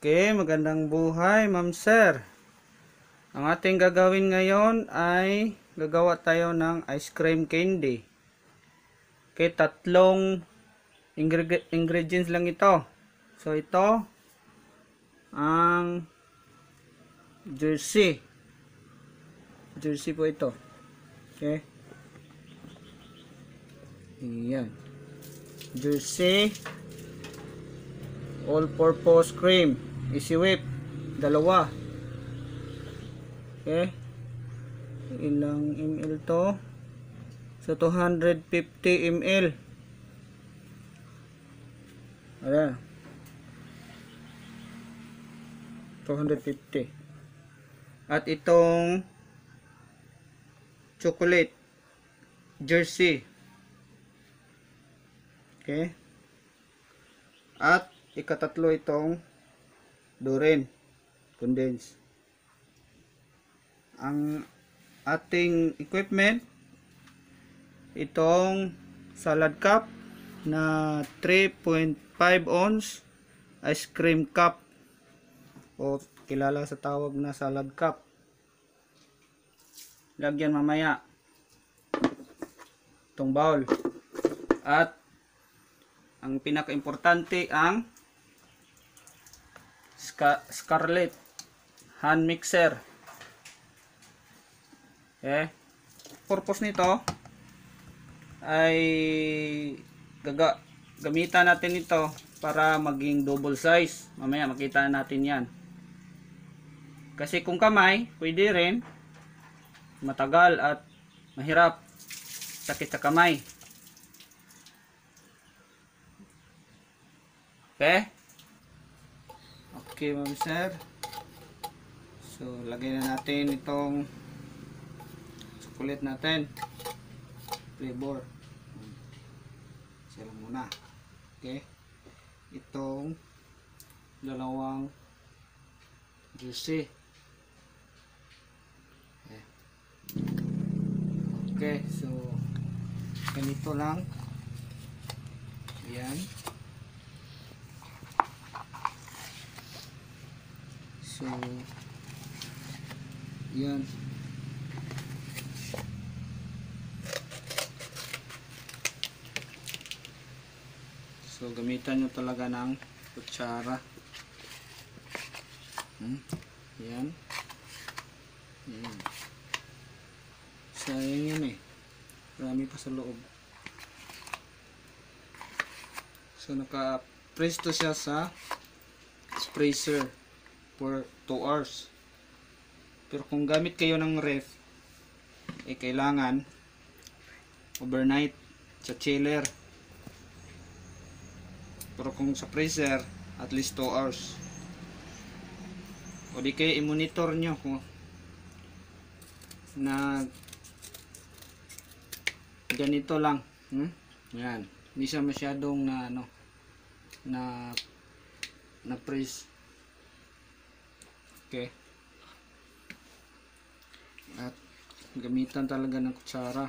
Okay, magandang buhay, Ma'am Sir. Ang ating gagawin ngayon ay gagawa tayo ng ice cream candy. Okay, tatlong ingredients lang ito. So, ito ang jersey. Jersey po ito. Okay. Ayan. Jersey all-purpose cream, easy whip, dalawa. Okay, ilang ml to? So 250 ml. Ayan, 250. At itong chocolate jersey. Okay, at ikatatlo itong Duren condense. Ang ating equipment, itong salad cup na 3.5 ounce ice cream cup, o kilala sa tawag na salad cup. Lagyan mamaya itong bowl. At ang pinaka-importante ang Scarlett hand mixer. Okay. Purpose nito ay gamitan natin ito para maging double size. Mamaya makita natin yan. Kasi kung kamay, pwede rin, matagal at mahirap, sakit sa kamay. Okay? Okay, Ma'am Sir. So, lagay na natin itong chocolate natin. Flavor. Isa lang muna. Okay? Itong dalawang juicy. Okay. Okay, so ganito lang. Ayan. So, yan. So, gamitan nyo talaga ng kutsara. Yan. Yan. Sayang yan eh. Marami pa sa loob. So, naka-presto siya sa sprayer for 2 hours. Pero kung gamit kayo ng ref, kailangan overnight sa chiller. Pero kung sa freezer, at least 2 hours. O di kayo i-monitor nyo kung na ganito lang. Yan. Hindi siya masyadong na freeze. Okay. At gamitan talaga ng kutsara.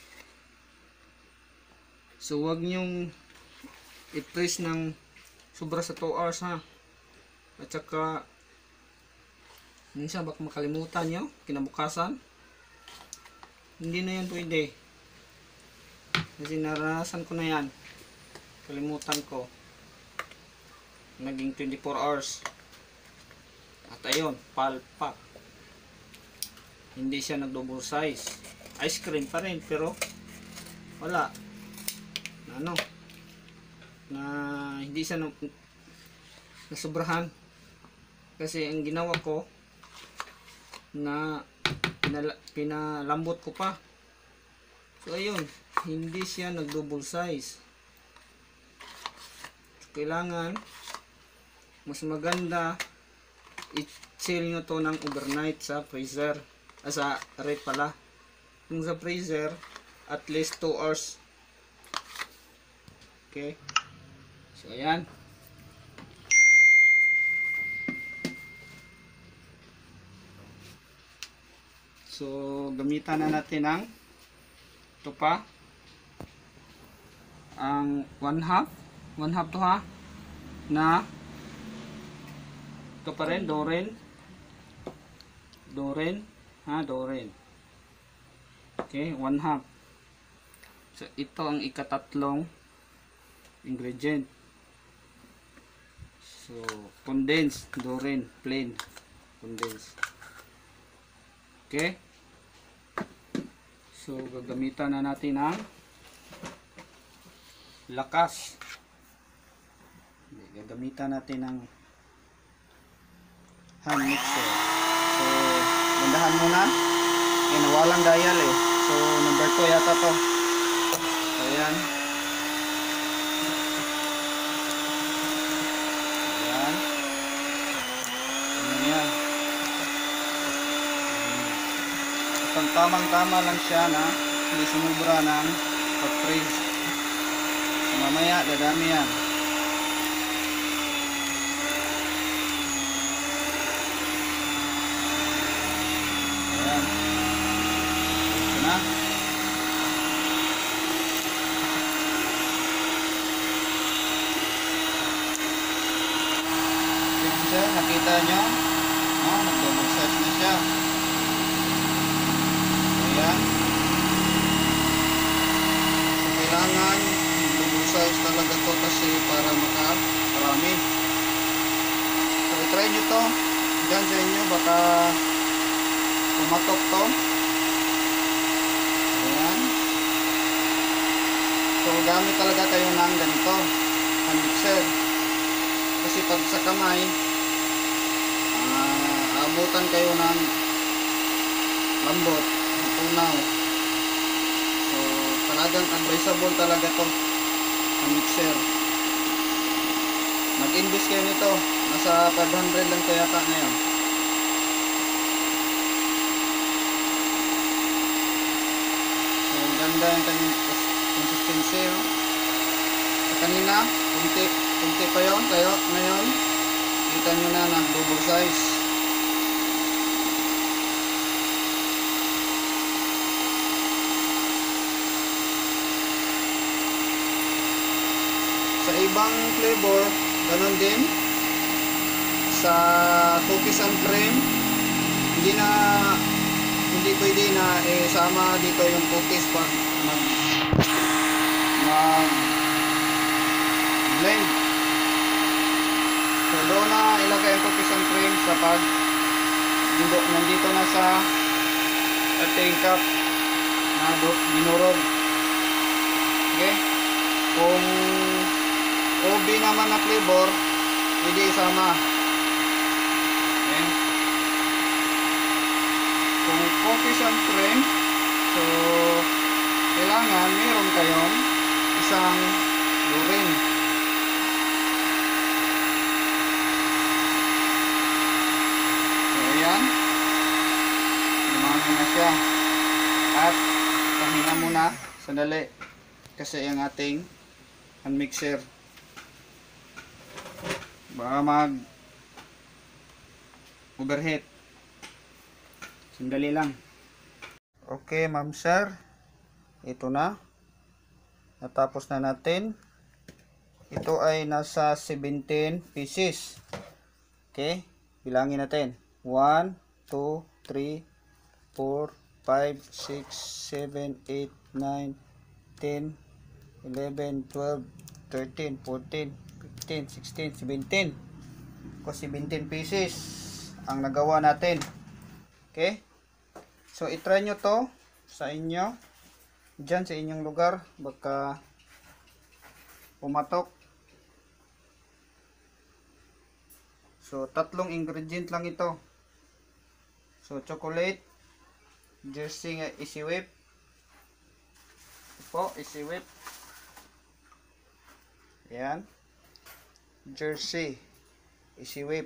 So wag nyong i-press ng sobra sa 2 hours ha. At saka minsan baka makalimutan nyo kinabukasan. Hindi na yan pwede. Kasi naranasan ko na yan. Kalimutan ko. Naging 24 hours. At ayun, palpak. Hindi siya nag-double size. Ice cream pa rin, pero wala. Na hindi siya nasubrahan. Kasi ang ginawa ko, na pinalambot ko pa. So ayun, hindi siya nag-double size. So, kailangan mas maganda i-chill nyo to ng overnight sa freezer, sa ref pala. Kung sa freezer, at least 2 hours. Okay, so ayan. So gamitan na natin ang ito pa, ang 1/2 to ha, na Ito pa rin, Doren. Doren. Ha, Doren. Okay, 1/2. So, ito ang ikatatlong ingredient. So, condensed, Doren, plain, condensed. Okay. So, gagamitan na natin ang lakas. Gagamitan natin ang hand mixer. So, bandahan muna. Okay, nawalang dial eh. So, number 2 yata to. So, ayan. Ayan. Ayan yan. Itong tamang-tama lang siya na hindi sumubra ng pag-freeze. So, mamaya, dadami yan. Ayan. Ito na. Sir, nakita nyo? Nag-double size na siya. Ayan. So, kailangan double size talaga to kasi para makarami. So, i-try nyo to. Diyan sa inyo, baka pumatok to. Ayan. So, gamit talaga kayo ng ganito. Hand mixer. Kasi pag sa kamay, abutan kayo ng lambot, tunaw. So, talagang advisable talaga to ang mixer. Mag-invest kayo nito. Nasa 500 lang to yata ngayon. So, ganda yung kanyang consistency. Sa kanina, kunti pa yun. Kaya ngayon, kita nyo na nag-double size. Sa ibang flavor, ganun din. Sa cookies and cream, hindi pwede na isama dito yung cookies pag blend. So doon na ilagay ang cookies and cream sa pag nandito na sa ating cup na binurog. Okay? Kung OB naman na flavor, pwede isama. Okay? Kung cookies and cream, so kailangan meron kayong isang Doren. So ayan, lumami na siya. At pahinga muna sandali kasi ang ating hand mixer baka mag overheat. Sandali lang. Okay, ma'am sir, ito na, natapos na natin. Ito ay nasa 17 pieces. Okay, bilangin natin. 1, 2, 3, 4, 5, 6, 7, 8, 9, 10, 11, 12, 13, 14, 15, 16, 17. Ko 17 pieces ang nagawa natin. Okay? So, itry nyo to sa inyo. Diyan sa inyong lugar. Baka pumatok. So, tatlong ingredient lang ito. So, chocolate, Jersey Easy Whip. Ito po, Easy Whip. Ayan. Jersey Easy Whip.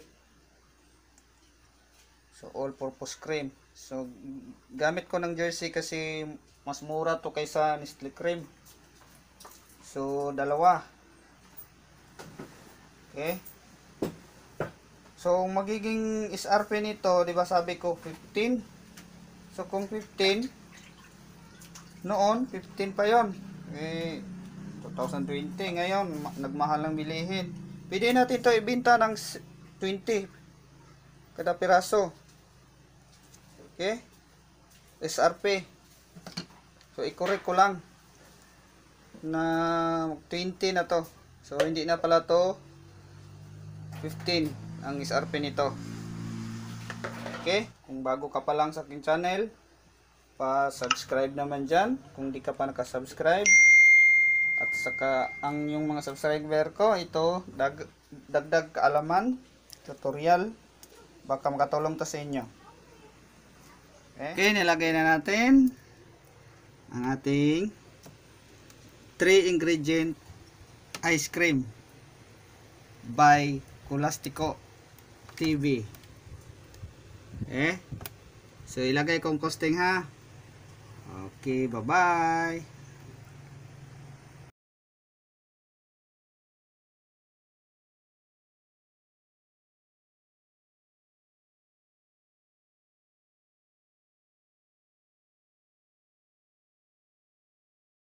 So, all-purpose cream. So, gamit ko ng Jersey kasi mas mura to kaysa Nestle cream. So, dalawa. Okay. So, magiging SRP nito, di ba sabi ko 15? So, kung 15, noon, 15 pa yon. 2020, ngayon, nagmahal ng bilihin. Pwede natin ito ibenta ng 20. kada piraso. Okay? SRP. So i-correct ko lang na 20 na to. So hindi na pala to 15 ang SRP nito. Okay? Kung bago ka pa lang sa aking channel, pa-subscribe naman dyan kung di ka pa nakasubscribe. At saka ang yung mga subscriber ko, ito dagdag kaalaman, tutorial, baka makatulong to sa inyo. Okay, nilagay na natin ang ating 3 ingredient ice cream by Colastico TV. So ilagay kong costing ha. Okay, bye bye.